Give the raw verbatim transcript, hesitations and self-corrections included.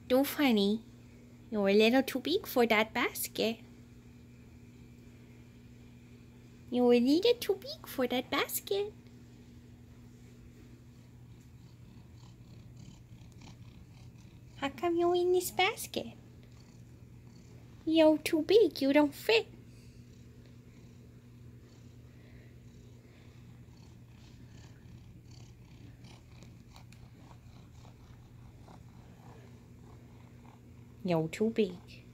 too funny. You're a little too big for that basket. You're a little too big for that basket. How come you're in this basket? You're too big, you don't fit. You're too big.